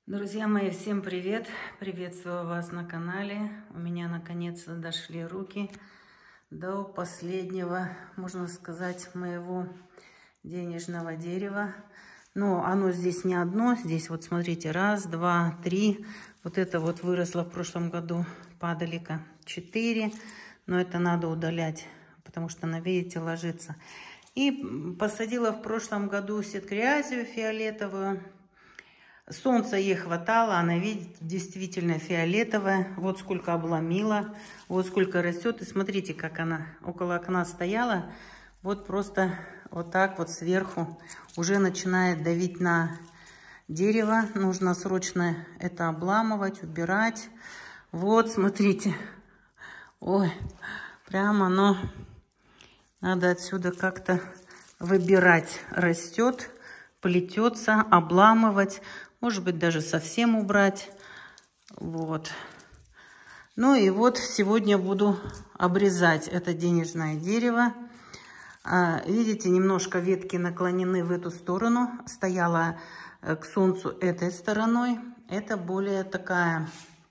Друзья мои, всем привет! Приветствую вас на канале. У меня наконец-то дошли руки до последнего, можно сказать, моего денежного дерева. Но оно здесь не одно. Здесь вот смотрите, раз, два, три. Вот это вот выросло в прошлом году падалика 4. Но это надо удалять, потому что она, видите, ложится. И посадила в прошлом году ситкриазию фиолетовую. Солнца ей хватало, она, видите, действительно фиолетовая. Вот сколько обломила, вот сколько растет. И смотрите, как она около окна стояла. Вот просто вот так вот сверху уже начинает давить на дерево. Нужно срочно это обламывать, убирать. Вот, смотрите. Ой, прямо оно надо отсюда как-то выбирать. Растет, плетется, обламывать. Может быть, даже совсем убрать. Вот. Ну и вот сегодня буду обрезать это денежное дерево. Видите, немножко ветки наклонены в эту сторону. Стояла к солнцу этой стороной. Это более такая.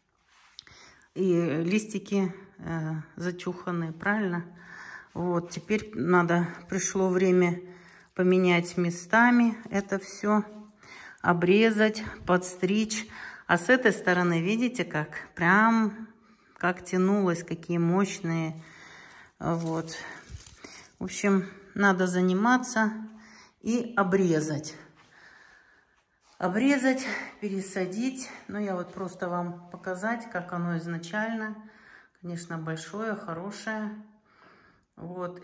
И листики зачуханы, правильно? Вот, теперь пришло время поменять местами это все. Обрезать, подстричь. А с этой стороны, видите, как? Прям как тянулось, какие мощные. Вот. В общем, надо заниматься и обрезать. Обрезать, пересадить. Ну, я вот просто вам показать, как оно изначально. Конечно, большое, хорошее. Вот.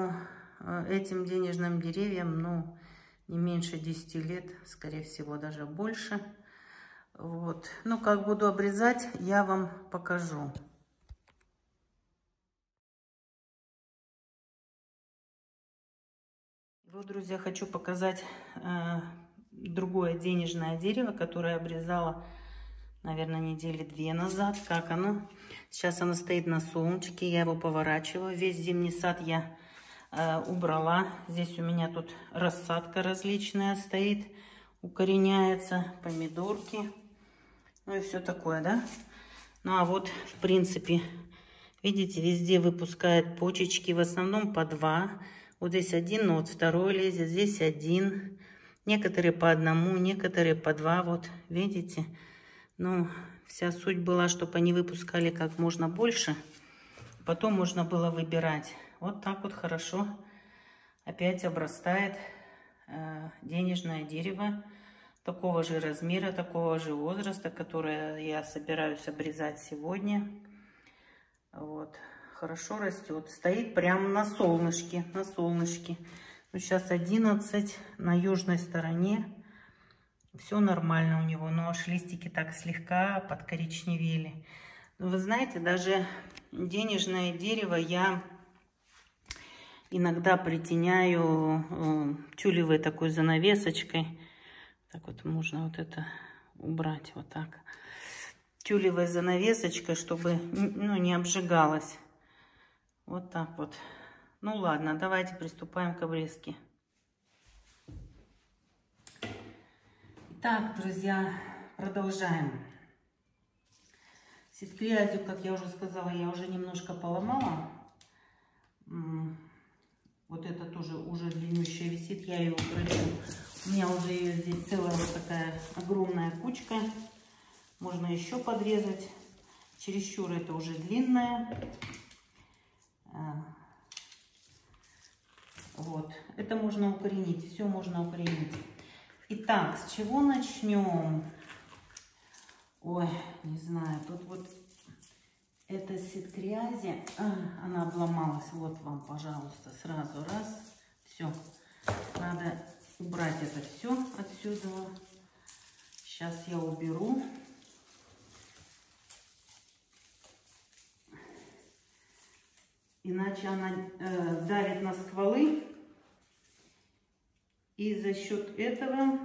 Этим денежным деревьям, ну, не меньше 10 лет, скорее всего, даже больше. Вот. Ну, как буду обрезать, я вам покажу. Вот, друзья, хочу показать другое денежное дерево, которое обрезала, наверное, недели 2 назад. Как оно? Сейчас оно стоит на солнышке, я его поворачиваю. Весь зимний сад я убрала. Здесь у меня тут рассадка различная стоит, укореняется, помидорки, ну и все такое, да. Ну а вот, в принципе, видите, везде выпускает почечки, в основном по 2. Вот здесь 1, но вот второй лезет, здесь 1. Некоторые по 1, некоторые по 2, вот, видите. Ну, вся суть была, чтобы они выпускали как можно больше. Потом можно было выбирать. Вот так вот хорошо опять обрастает денежное дерево такого же размера, такого же возраста, которое я собираюсь обрезать сегодня. Вот. Хорошо растет. Стоит прямо на солнышке. На солнышке. Ну, сейчас 11 на южной стороне. Все нормально у него. Но аж листики так слегка подкоричневели. Но вы знаете, даже денежное дерево я иногда притеняю тюлевой такой занавесочкой. Так вот можно вот это убрать вот так. Тюлевой занавесочкой, чтобы не обжигалось. Вот так вот. Ну ладно, давайте приступаем к обрезке. Так, друзья, продолжаем. Ситкриазию, как я уже сказала, я уже немножко поломала. Вот это тоже уже длиннющая висит, я ее укорочу. У меня уже ее здесь целая вот такая огромная кучка. Можно еще подрезать. Чересчур это уже длинная. Вот. Это можно укоренить. Все можно укоренить. Итак, с чего начнем? Ой, не знаю. Тут вот эта ситкриазия, она обломалась. Вот вам, пожалуйста, сразу раз. Все. Надо убрать это все отсюда. Сейчас я уберу. Иначе она давит на стволы. И за счет этого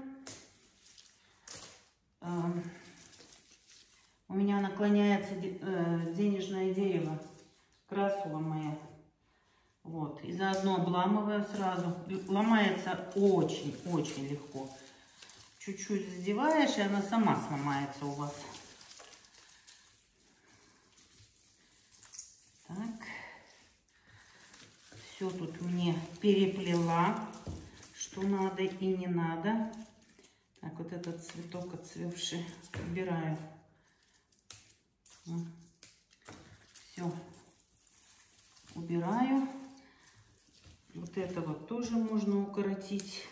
у меня наклоняется денежное дерево. Красула моя. Вот. И заодно обламываю сразу. Ломается очень-очень легко. чуть-чуть задеваешь, и она сама сломается у вас. Так. Все тут мне переплела, что надо и не надо. Так, вот этот цветок отцвевший убираю. Все. Убираю. Вот это вот тоже можно укоротить,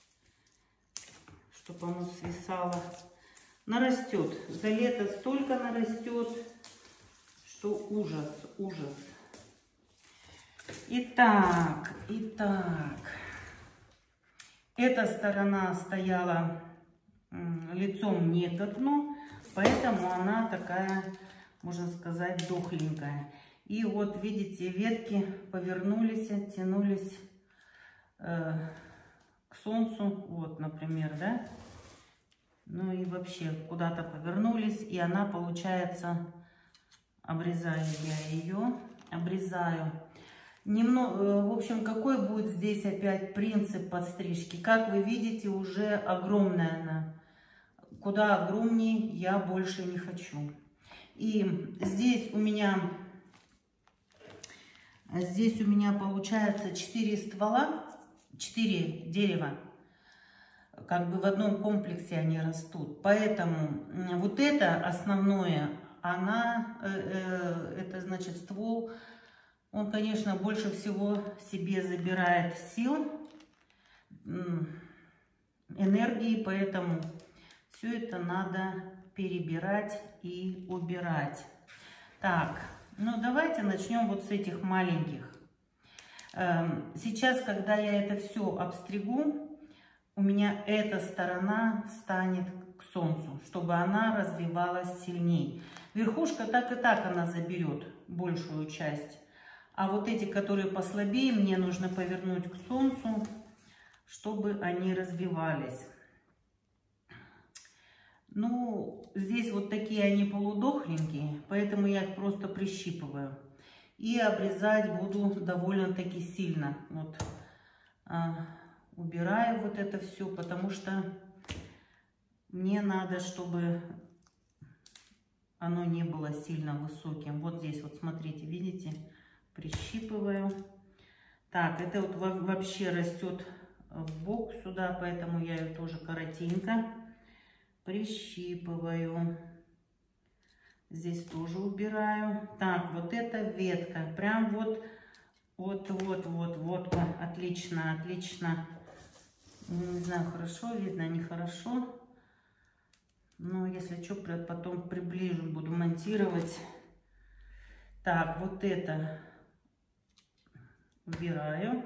чтобы оно свисало. Нарастет. За лето столько нарастет, что ужас, ужас. Итак. Эта сторона стояла лицом не к окну, поэтому она такая, можно сказать, дохленькая. И вот, видите, ветки повернулись, тянулись к солнцу, вот, например, да? Ну и вообще куда-то повернулись, и она, получается, обрезаю я ее, обрезаю. Немного, в общем, какой будет здесь опять принцип подстрижки? Как вы видите, уже огромная она. Куда огромнее я больше не хочу. И здесь у меня получается 4 ствола, 4 дерева. Как бы в одном комплексе они растут. Поэтому вот это основное, это значит ствол, он, конечно, больше всего себе забирает сил, энергии, поэтому все это надо перебирать и убирать. Так, ну давайте начнем вот с этих маленьких. Сейчас, когда я это все обстригу, у меня эта сторона встанет к солнцу, чтобы она развивалась сильнее. Верхушка так и так она заберет большую часть. А вот эти, которые послабее, мне нужно повернуть к солнцу, чтобы они развивались. Ну, здесь вот такие они полудохленькие, поэтому я их просто прищипываю. И обрезать буду довольно-таки сильно. Вот. Убираю вот это все, потому что мне надо, чтобы оно не было сильно высоким. Вот здесь вот, смотрите, видите, прищипываю. Так, это вот вообще растет в бок сюда, поэтому я ее тоже коротенько прищипываю. Здесь тоже убираю. Так, вот эта ветка, прям вот, отлично, отлично. Не знаю, хорошо видно, нехорошо. Но если что, потом приближу, буду монтировать. Так, вот это убираю.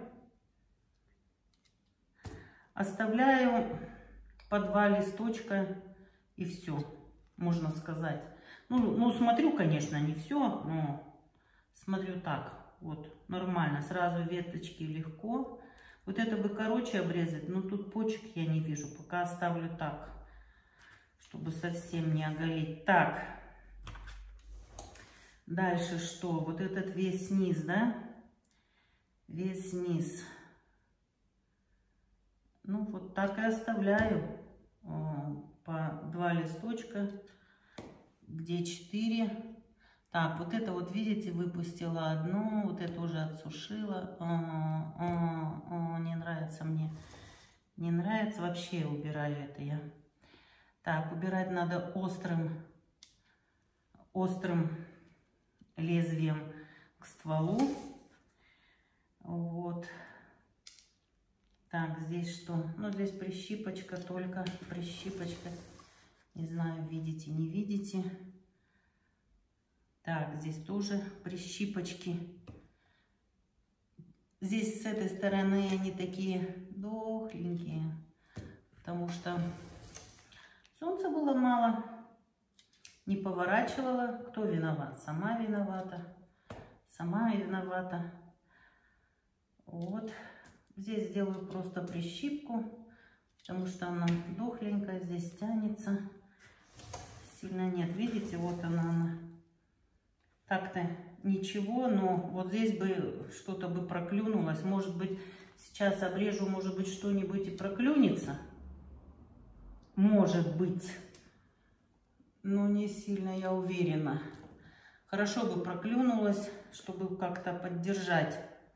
Оставляю по 2 листочка и все, можно сказать. Ну, смотрю, конечно, не все, но смотрю так. Вот, нормально, сразу веточки легко. Вот это бы короче обрезать, но тут почек я не вижу. Пока оставлю так, чтобы совсем не оголить. Так, дальше что? Вот этот весь низ, да? Весь низ. Ну, вот так и оставляю по 2 листочка, где 4. Так, вот это вот, видите, выпустила одну, вот это уже отсушила. Не нравится мне. Не нравится, вообще убираю это я. Так, убирать надо острым лезвием к стволу. Вот. Так, здесь что? Ну, здесь прищипочка только, прищипочка. Не знаю, видите, не видите. Так, здесь тоже прищипочки. Здесь с этой стороны они такие дохленькие, потому что солнца было мало, не поворачивала. Кто виноват? Сама виновата. Сама виновата. Вот. Здесь сделаю просто прищипку, потому что она дохленькая, здесь тянется. Сильно нет. Видите, вот она. Так-то ничего, но вот здесь бы что-то бы проклюнулось. Может быть, сейчас обрежу, может быть, что-нибудь и проклюнется. может быть, но не сильно я уверена. Хорошо бы проклюнулась, чтобы как-то поддержать.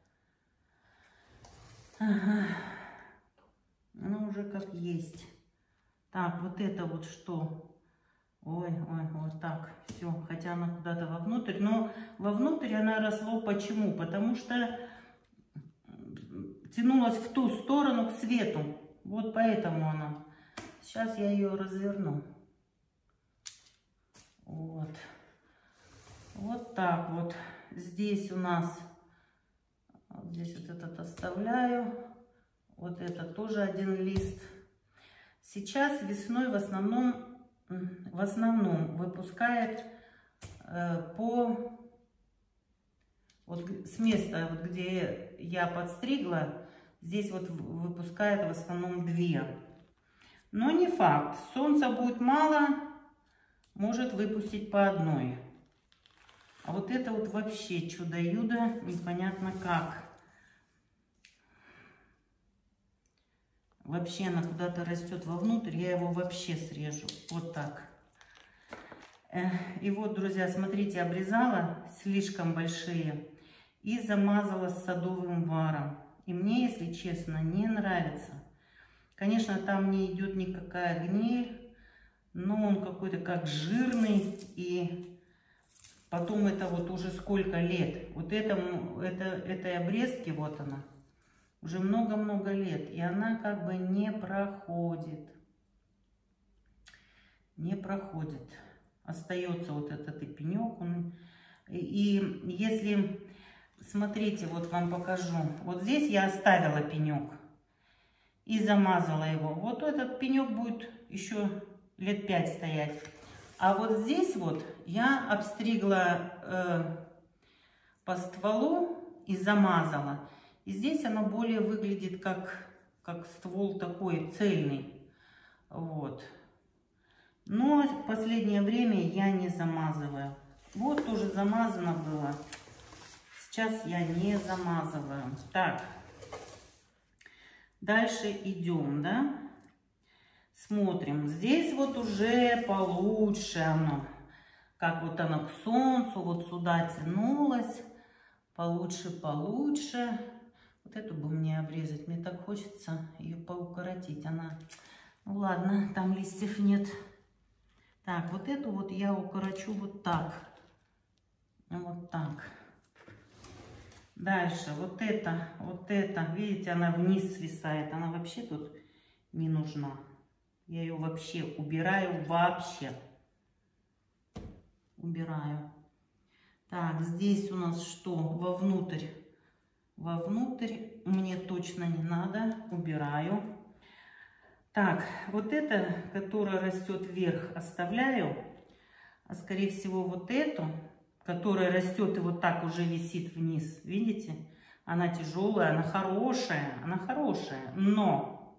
Ага. Ну, уже как есть. Так, вот это вот что? Ой, вот так, все. Хотя она куда-то вовнутрь. Но вовнутрь она росла. Почему? Потому что тянулась в ту сторону, к свету. Вот поэтому она. Сейчас я ее разверну. Вот. Вот так вот. Здесь у нас... Вот здесь вот этот оставляю. Вот это тоже один лист. Сейчас весной в основном выпускает вот с места, вот где я подстригла, здесь вот выпускает в основном 2. Но не факт. Солнца будет мало, может выпустить по 1. А вот это вот вообще чудо-юдо, непонятно как. Вообще она куда-то растет вовнутрь, я его вообще срежу. Вот так. И вот, друзья, смотрите, обрезала слишком большие и замазала садовым варом. И мне, если честно, не нравится. Конечно, там не идет никакая гниль, но он какой-то как жирный. И потом это вот уже сколько лет. Вот этой обрезке, вот она. Уже много-много лет, и она как бы не проходит. Не проходит. Остается вот этот и пенек. И если, смотрите, вот вам покажу. Вот здесь я оставила пенек и замазала его. Вот этот пенек будет еще лет 5 стоять. А вот здесь вот я обстригла по стволу и замазала. И здесь она более выглядит как ствол такой цельный. Вот. Но в последнее время я не замазываю. Вот тоже замазано было. Сейчас я не замазываю. Так. Дальше идем, да? Смотрим. Здесь вот уже получше оно. Как вот оно к солнцу вот сюда тянулось. Получше. Вот эту бы мне обрезать. Мне так хочется ее поукоротить. Она... Ну ладно, там листьев нет. Так, вот эту вот я укорочу вот так. Вот так. Дальше. Вот это. Видите, она вниз свисает. Она вообще тут не нужна. Я ее вообще убираю. Убираю. Так, здесь у нас что? Вовнутрь. Вовнутрь мне точно не надо. Убираю. Так, вот это, которая растет вверх, оставляю. А скорее всего вот эту, которая растет и вот так уже висит вниз. Видите? Она тяжелая, она хорошая. Но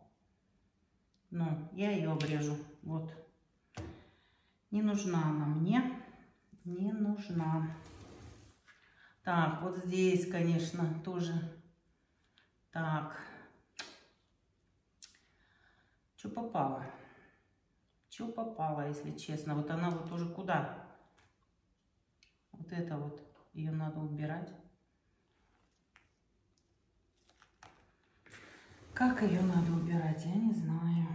я ее обрежу. Вот. Не нужна она мне. Не нужна. Так, вот здесь, конечно, тоже. Так. Что попало? Что попало, если честно? Вот она вот уже куда? Вот это вот. Ее надо убирать. Как ее надо убирать, я не знаю.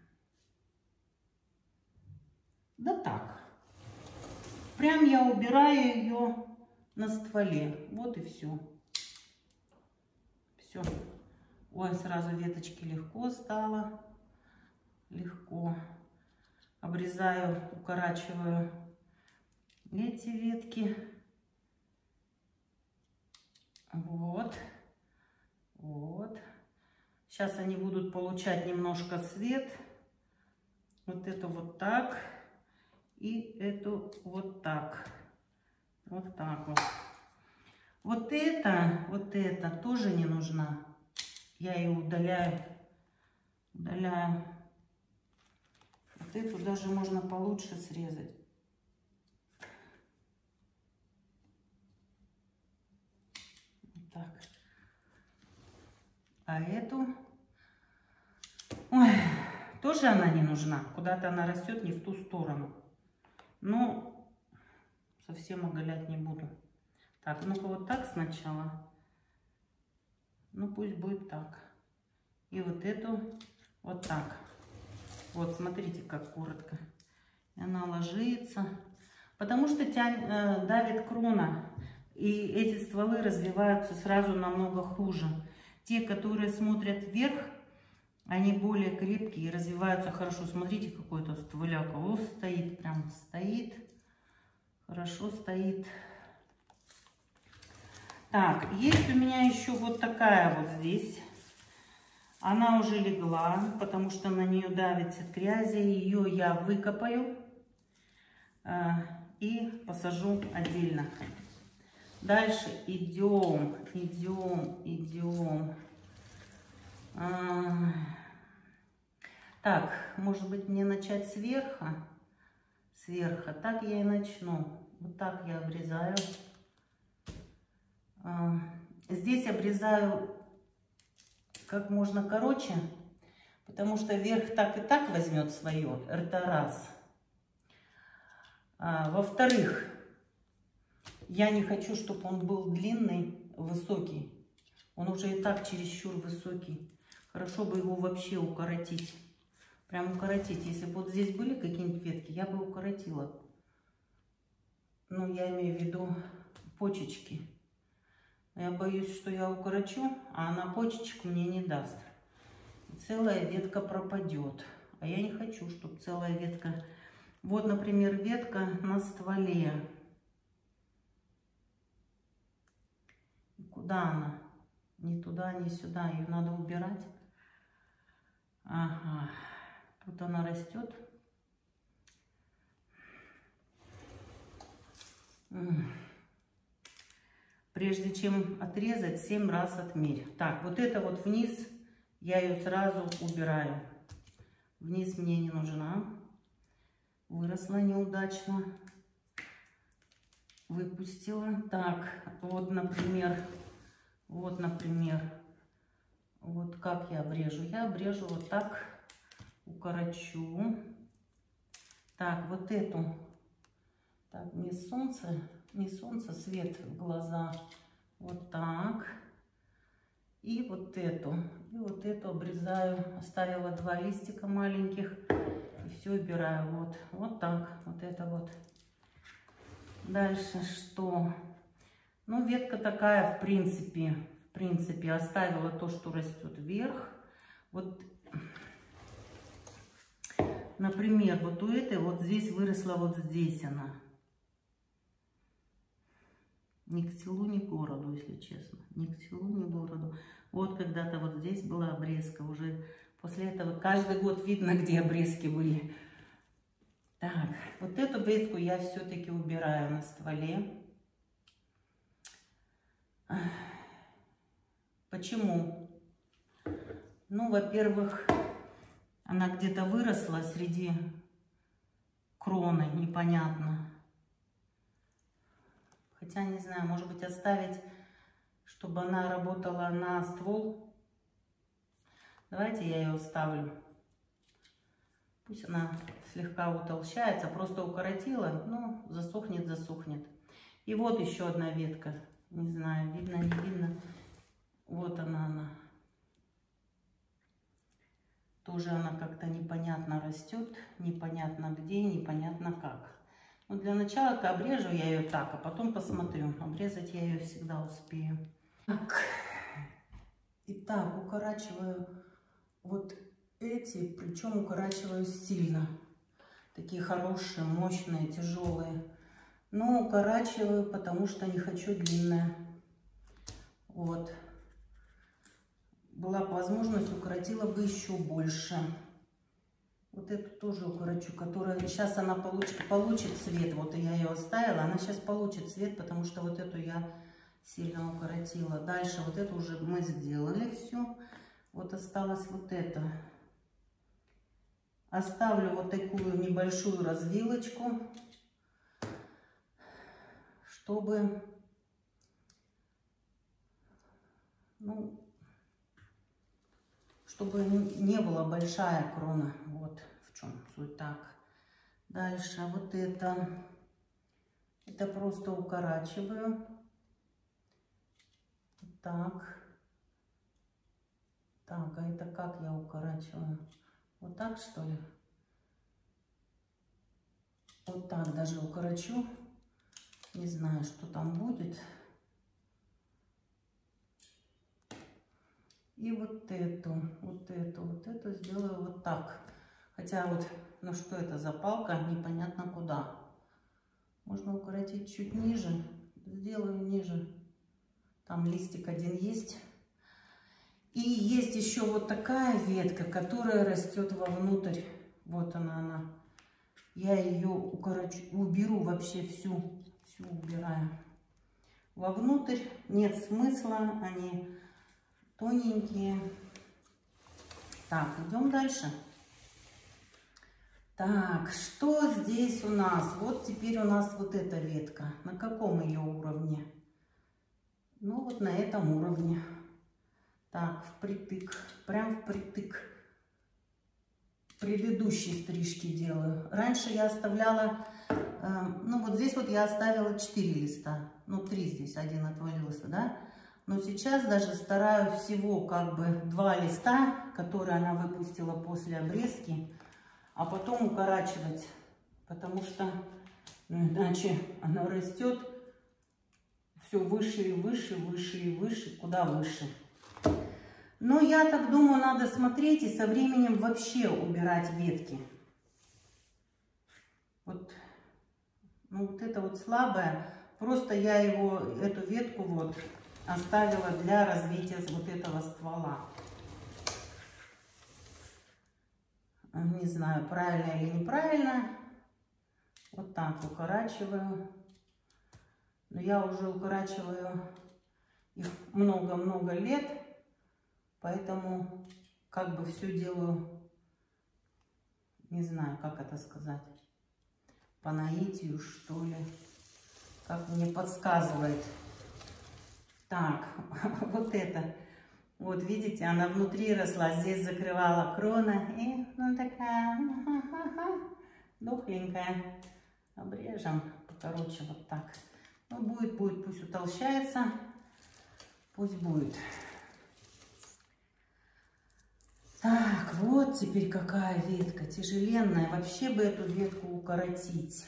Да так. Прям я убираю ее на стволе. Вот и все. Все. Ой, сразу веточки легко стало. Легко. Обрезаю, укорачиваю эти ветки. Вот. Сейчас они будут получать немножко свет. Вот это вот так. И эту вот так. Вот так вот. Вот это тоже не нужна. Я ее удаляю. Вот эту даже можно получше срезать. Вот так. А эту... Ой, Тоже она не нужна. Куда-то она растет не в ту сторону. Но совсем оголять не буду. Так, ну-ка вот так сначала. Ну пусть будет так. И вот эту вот так. Вот смотрите, как коротко. И она ложится. Потому что давит крона. И эти стволы развиваются сразу намного хуже. Те, которые смотрят вверх, они более крепкие и развиваются хорошо. Смотрите, какой-то стволяка. О, стоит, прям стоит. Хорошо стоит. Так, есть у меня еще вот такая вот здесь. Она уже легла, потому что на нее давится грязь. Ее я выкопаю и посажу отдельно. Дальше идем. Так, может быть, мне начать сверху? Сверху. Так я и начну. Вот так я обрезаю. Здесь обрезаю как можно короче, потому что верх так и так возьмет свое. Это раз. Во-вторых, я не хочу, чтобы он был длинный, высокий. Он уже и так чересчур высокий. Хорошо бы его вообще укоротить. Прям укоротить. Если бы вот здесь были какие-нибудь ветки, я бы укоротила. Ну, я имею в виду почечки. Я боюсь, что я укорочу, а она почечек мне не даст. И целая ветка пропадет. А я не хочу, чтобы целая ветка... Вот, например, ветка на стволе. Куда она? Ни туда, ни сюда. Ее надо убирать. Ага. Тут она растет. Прежде чем отрезать, 7 раз отмерь. Так, вот это вот вниз, я ее сразу убираю. Вниз мне не нужна. Выросла неудачно. Выпустила. Так, вот, например, вот как я обрежу. Я обрежу вот так, укорочу. Так, вот эту. Так, не солнце, свет в глаза. Вот так. И вот эту обрезаю. Оставила 2 листика маленьких. И все убираю. Вот так. Вот это вот. Дальше что? Ну, ветка такая, в принципе, оставила то, что растет вверх. Вот, например, вот у этой вот здесь выросла, вот здесь она. Ни к селу, ни к городу, если честно. Ни к селу, ни к городу. Вот когда-то вот здесь была обрезка. Уже после этого каждый год видно, где обрезки были. Так, вот эту ветку я все-таки убираю на стволе. Почему? Ну, во-первых, она где-то выросла среди кроны, непонятно. Хотя, не знаю, может быть, оставить, чтобы она работала на ствол. Давайте я ее оставлю. Пусть она слегка утолщается, просто укоротила, ну, засохнет. И вот еще одна ветка. Не знаю, видно, не видно. Вот она. Тоже она как-то непонятно растет, непонятно где, непонятно как. Но для начала обрежу я ее так, а потом посмотрю. Обрезать я ее всегда успею. Так. Итак, укорачиваю вот эти, причем укорачиваю сильно. Такие хорошие, мощные, тяжелые. Но укорачиваю, потому что не хочу длинное. Вот. Была бы возможность, укоротила бы еще больше. Вот эту тоже укорочу, которая сейчас она получит цвет. Вот я ее оставила, она сейчас получит цвет, потому что вот эту я сильно укоротила. Дальше вот эту уже мы сделали все. Вот осталось вот это. Оставлю вот такую небольшую развилочку, чтобы, чтобы не была большая крона. Вот в чем суть. Так, дальше вот это просто укорачиваю. Так. Так, а это как я укорачиваю? Вот так, что ли? Вот так даже укорочу. Не знаю, что там будет. И вот эту сделаю вот так. Хотя вот, ну что это за палка, непонятно куда. Можно укоротить чуть ниже. Сделаю ниже. Там листик один есть. И есть еще вот такая ветка, которая растет вовнутрь. Вот она. Я ее укорочу, уберу вообще всю убираю. Вовнутрь нет смысла, они тоненькие. Так, идем дальше. Так, что здесь у нас? Вот теперь у нас вот эта ветка. На каком ее уровне? Ну вот на этом уровне. Так, впритык, прям впритык. Предыдущие стрижки делаю. Раньше я оставляла, ну вот здесь вот я оставила 4 листа. Ну 3 здесь, один отвалился, да? Но сейчас даже стараюсь всего как бы 2 листа, которые она выпустила после обрезки, а потом укорачивать. Потому что, ну, иначе она растет все выше и выше, выше и выше, куда выше. Но я так думаю, надо смотреть и со временем вообще убирать ветки. Вот, ну, вот это вот слабое. Просто я эту ветку вот оставила для развития вот этого ствола. Не знаю, правильно или неправильно. Вот так укорачиваю. Но я уже укорачиваю их много-много лет. Поэтому как бы все делаю, не знаю, как это сказать, по наитию, что ли, как мне подсказывает. Так, вот это, вот видите, она внутри росла, здесь закрывала крона, и ну такая, дохленькая. Обрежем покороче вот так. Ну будет, пусть утолщается, пусть будет. Так, вот теперь какая ветка тяжеленная. Вообще бы эту ветку укоротить,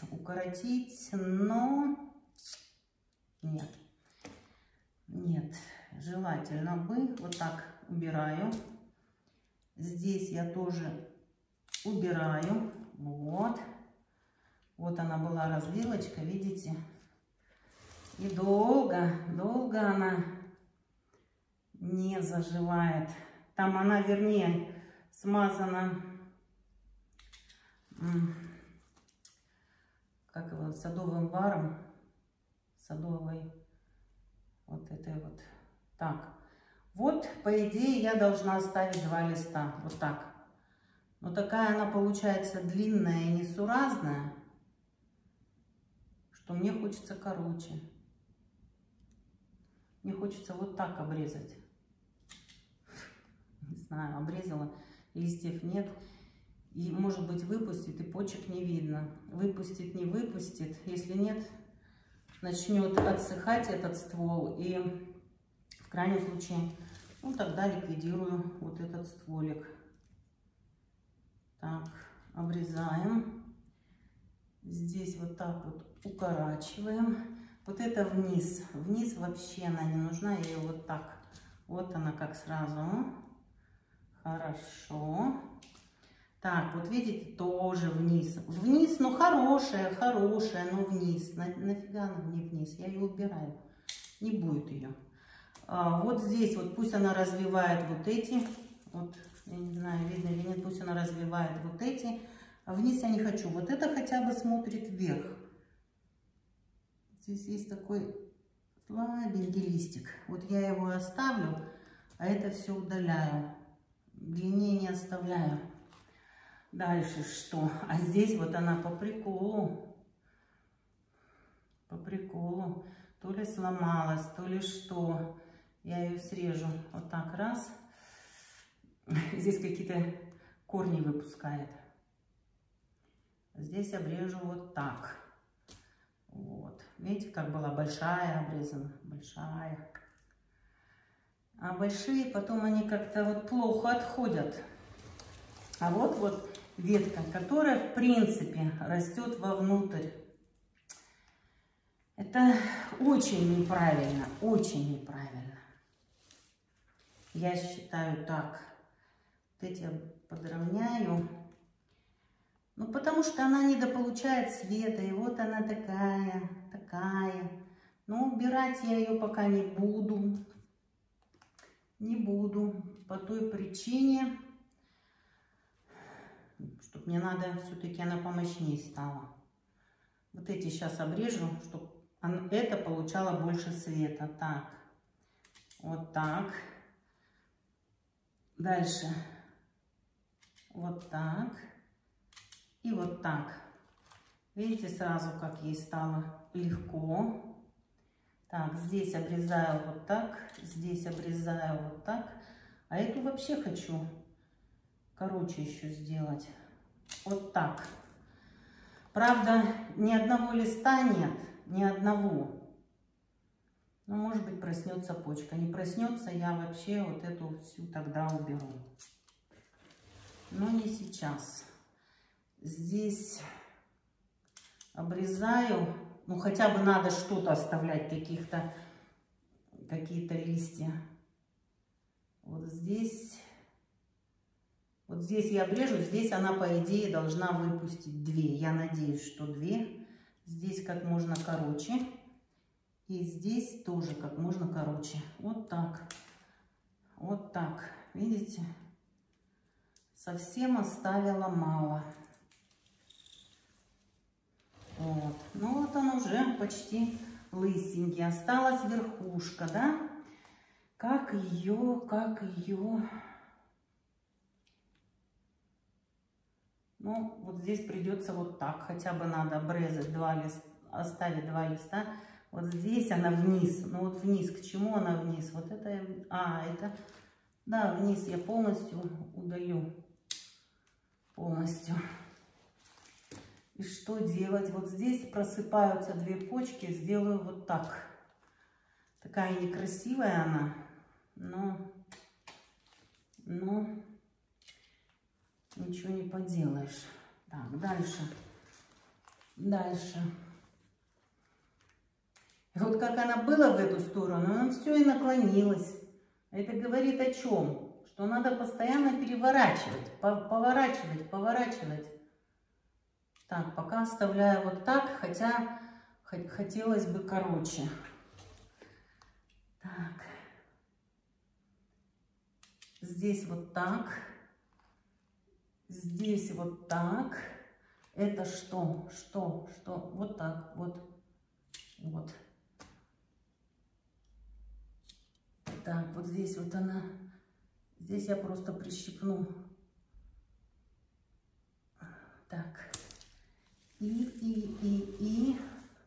но нет. Желательно бы вот так убираю. Здесь я тоже убираю. Вот она была развилочка, видите? И долго она не заживает. Там она, вернее, смазана, как его, садовым варом, садовой, вот этой вот. Так, вот, по идее, я должна оставить 2 листа, вот так. Но такая она получается длинная и несуразная, что мне хочется короче. Мне хочется вот так обрезать. Не знаю, обрезала, листьев нет. И, может быть, выпустит, и почек не видно. Выпустит, не выпустит. Если нет, начнет отсыхать этот ствол. И в крайнем случае, ну, тогда ликвидирую вот этот стволик. Так, обрезаем. Здесь вот так вот укорачиваем. Вот это вниз. Вниз вообще она не нужна. Я ее вот так. Вот она как сразу. Хорошо. Так, вот видите, тоже вниз. Вниз, ну хорошая, но вниз. Нафига она не вниз? Я ее убираю. Не будет ее. Вот здесь вот пусть она развивает вот эти. Вот, я не знаю, видно или нет, пусть она развивает вот эти. А вниз я не хочу. Вот это хотя бы смотрит вверх. Здесь есть такой слабенький листик. Вот я его оставлю, а это все удаляю. Длиннее не оставляю. Дальше что? А здесь вот она по приколу. По приколу. То ли сломалась, то ли что. Я ее срежу вот так раз. Здесь какие-то корни выпускает. Здесь обрежу вот так. Вот. Видите, как была большая обрезана? Большая. А большие потом они как-то вот плохо отходят. А вот ветка, которая в принципе растет вовнутрь. Это очень неправильно, очень неправильно. Я считаю так. Вот эти я подровняю. Ну, потому что она недополучает света. И вот она такая, такая. Но убирать я ее пока не буду. Не буду. По той причине, что мне надо, все-таки она помощнее стала. Вот эти сейчас обрежу, чтобы это получало больше света. Так. Вот так. Дальше. Вот так. И вот так. Видите сразу, как ей стало легко. Так, здесь обрезаю вот так. Здесь обрезаю вот так. А эту вообще хочу короче еще сделать. Вот так. Правда, ни одного листа нет. Ни одного. Но, может быть, проснется почка. Не проснется, я вообще вот эту всю тогда уберу. Но не сейчас. Здесь обрезаю. Ну, хотя бы надо что-то оставлять, какие-то листья. Вот здесь я обрежу. Здесь она, по идее, должна выпустить 2. Я надеюсь, что 2. Здесь как можно короче. И здесь тоже как можно короче. Вот так. Вот так. Видите? Совсем оставила мало. Вот. Ну вот он уже почти лысенький. Осталась верхушка, да? Как ее... Ну, вот здесь придется вот так. Хотя бы надо обрезать 2 листа, оставить 2 листа. Вот здесь она вниз. Ну вот вниз. К чему она вниз? Вот это... это... Да, вниз я полностью удалю. Полностью. И что делать? Вот здесь просыпаются 2 почки. Сделаю вот так. Такая некрасивая она. Но ничего не поделаешь. Так, дальше. Дальше. И вот как она была в эту сторону, она все и наклонилась. Это говорит о чем? Что надо постоянно переворачивать, поворачивать. Так, пока оставляю вот так, хотя хотелось бы короче. Так. Здесь вот так. Здесь вот так. Это что? Вот так, вот. Так, вот здесь вот она. Здесь я просто прищипну. Так. И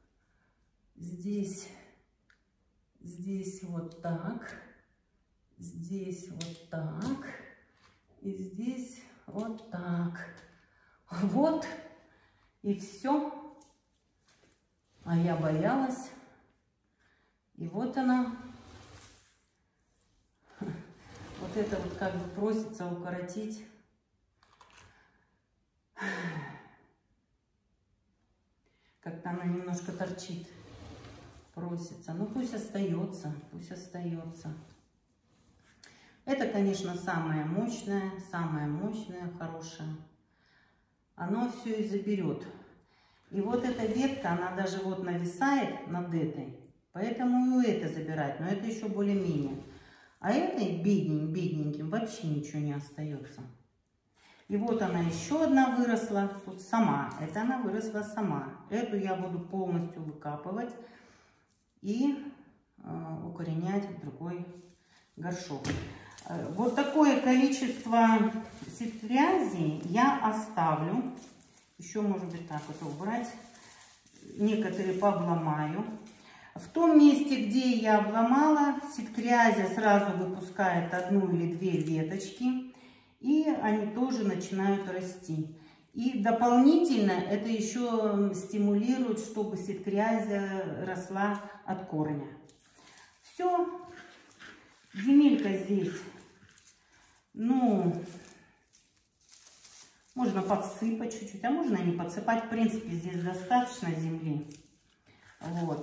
здесь вот так. Здесь вот так. И здесь вот так. Вот. И все. А я боялась. И вот она. Вот это вот как бы просится укоротить. Как-то она немножко торчит. Просится. Ну пусть остается. Пусть остается. Это, конечно, самое мощное, хорошее. Оно все и заберет. И вот эта ветка, она даже вот нависает над этой. Поэтому и это забирать. Но это еще более-менее. А этой бедненьким вообще ничего не остается. И вот она еще одна выросла. Тут сама. Это она выросла сама. Эту я буду полностью выкапывать. И укоренять в другой горшок. Вот такое количество ситриазии я оставлю. Еще, может быть, так вот убрать. Некоторые пообломаю. В том месте, где я обломала, ситриазия сразу выпускает 1 или 2 веточки. И они тоже начинают расти. И дополнительно это еще стимулирует, чтобы сидкриазия росла от корня. Все. Земелька здесь, ну, можно подсыпать чуть-чуть, а можно и не подсыпать. В принципе, здесь достаточно земли. Вот.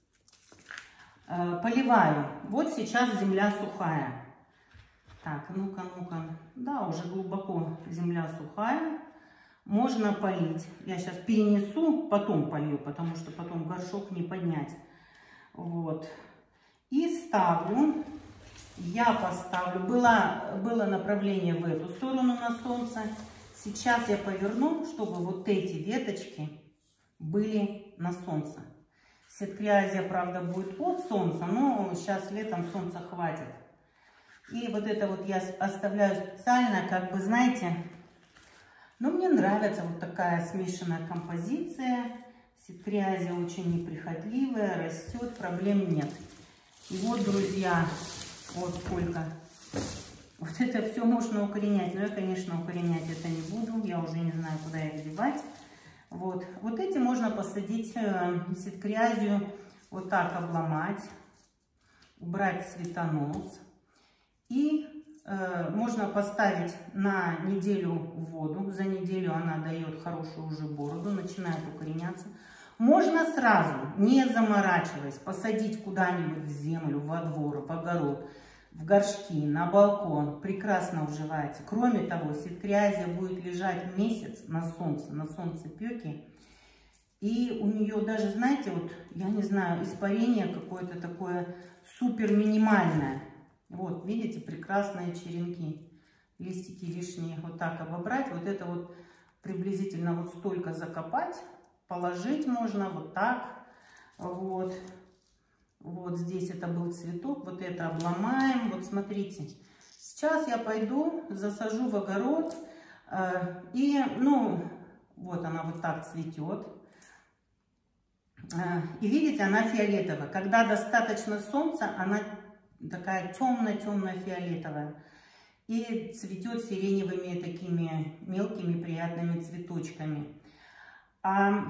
Поливаю. Вот сейчас земля сухая. Так, ну-ка, ну-ка. Да, уже глубоко земля сухая. Можно полить. Я сейчас перенесу, потом полью, потому что потом горшок не поднять. Вот. И ставлю. Я поставлю. Было направление в эту сторону на солнце. Сейчас я поверну, чтобы вот эти веточки были на солнце. Сидкриазия, правда, будет от солнца, но сейчас летом солнца хватит. И вот это вот я оставляю специально, как бы, знаете, но мне нравится вот такая смешанная композиция. Сидкриазия очень неприхотливая, растет, проблем нет. И вот, друзья, вот сколько. Вот это все можно укоренять. Но я, конечно, укоренять это не буду. Я уже не знаю, куда их девать. Вот эти можно посадить сидкриазию, вот так обломать, убрать цветонос. И можно поставить на неделю в воду. За неделю она дает хорошую уже бороду, начинает укореняться. Можно сразу, не заморачиваясь, посадить куда-нибудь в землю, во двор, в огород, в горшки, на балкон. Прекрасно уживается. Кроме того, сидкриазия будет лежать месяц на солнцепёке. И у нее даже, знаете, вот, я не знаю, испарение какое-то такое супер минимальное. Вот, видите, прекрасные черенки. Листики вишни вот так обобрать. Вот это вот приблизительно вот столько закопать. Положить можно вот так. Вот. Вот здесь это был цветок. Вот это обломаем. Вот смотрите. Сейчас я пойду, засажу в огород. И, ну, вот она вот так цветет. И видите, она фиолетовая. Когда достаточно солнца, она такая темно-темно-фиолетовая. И цветет сиреневыми такими мелкими приятными цветочками. А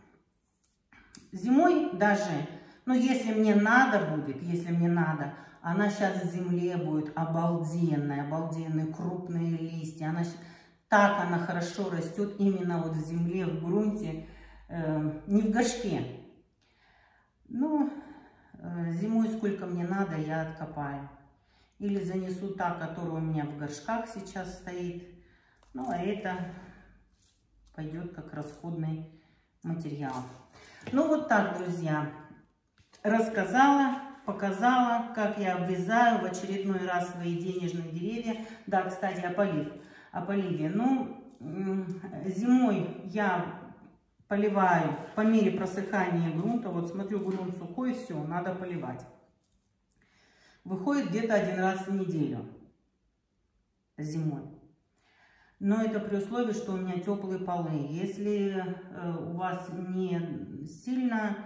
зимой даже, ну если мне надо будет, она сейчас в земле будет обалденная, обалденные крупные листья. Так она хорошо растет именно вот в земле, в грунте, не в горшке. Ну, зимой сколько мне надо, я откопаю. Или занесу та, которая у меня в горшках сейчас стоит. Ну, а это пойдет как расходный материал. Ну, вот так, друзья. Рассказала, показала, как я обрезаю в очередной раз свои денежные деревья. Да, кстати, о поливе. Ну, зимой я поливаю по мере просыхания грунта. Вот смотрю, грунт сухой, все, надо поливать. Выходит где-то 1 раз в неделю зимой. Но это при условии, что у меня теплые полы. Если у вас не сильно,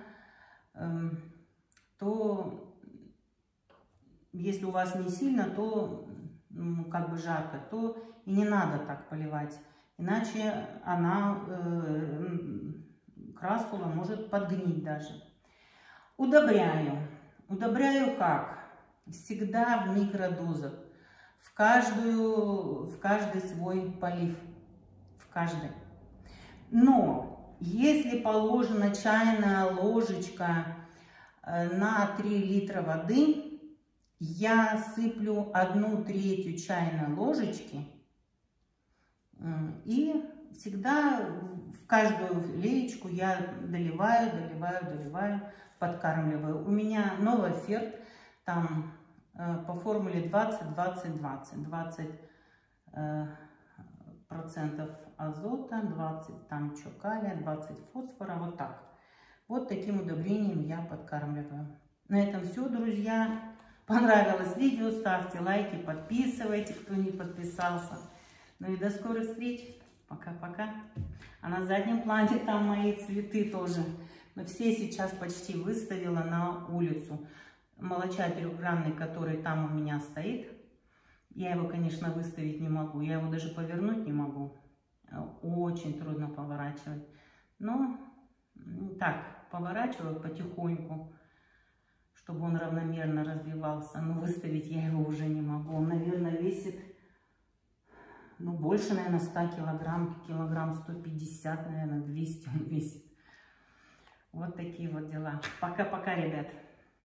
то если у вас не сильно, то как бы жарко, то и не надо так поливать. Иначе она, крассула, может подгнить даже. Удобряю. Удобряю как? Всегда в микродозах. В каждый свой полив. В каждый. Но если положена чайная ложечка на 3 литра воды, я сыплю 1/3 чайной ложечки. И всегда в каждую леечку я доливаю, подкармливаю. У меня Новоферт, там по формуле 20-20-20. 20% азота, 20 там калия, 20 фосфора, вот так. Вот таким удобрением я подкармливаю. На этом все, друзья. Понравилось видео, ставьте лайки, подписывайтесь, кто не подписался. Ну и до скорых встреч. Пока-пока. А на заднем плане там мои цветы тоже. Но все сейчас почти выставила на улицу. Молочай 3-граммный, который там у меня стоит, Я его, конечно, выставить не могу. Я его даже повернуть не могу. Очень трудно поворачивать. Но так, поворачиваю потихоньку, чтобы он равномерно развивался. Но выставить я его уже не могу. Он, наверное, весит, ну, больше, наверное, 100 килограмм, килограмм 150, наверное, 200 он весит. Вот такие вот дела. Пока-пока, ребят.